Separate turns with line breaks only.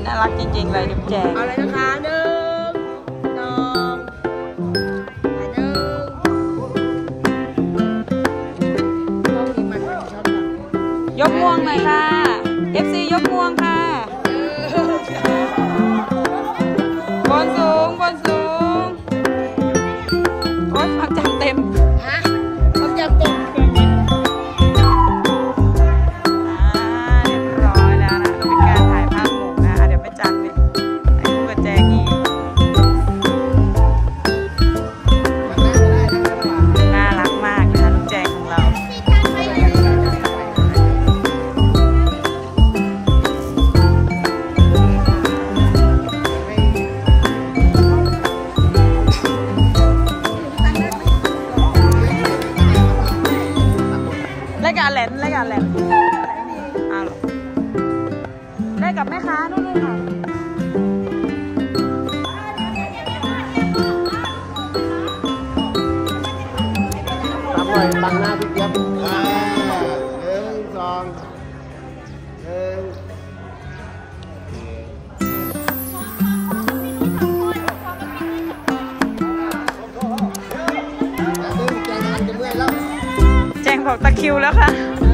น่ารักจริงๆเลยจุ๊บแจง
เอาเลยนะคะ1 2
ยกงวงหน่อยค่ะ FC ยกงวงค่ะบนสูงบนสูงโอ๊ยความจำเต็ม
ฮะความจำเต็ม
เรียบร้อยแล้วนะต้องเป็นการถ่ายภาพหมู่นะเดี๋ยวไปจัดเลยไอ้คู่กับแจงอีกน่ารักมากนะคะลูกแจงของเราแหลนอะไรกันแหลนอ้าวได้กับแม่ค้านู่นเลยค่ะ
ทำเลยบังหน้าพี่เจี๊ยบ1 2 1
แจงบอกตะคิวแล้วค่ะ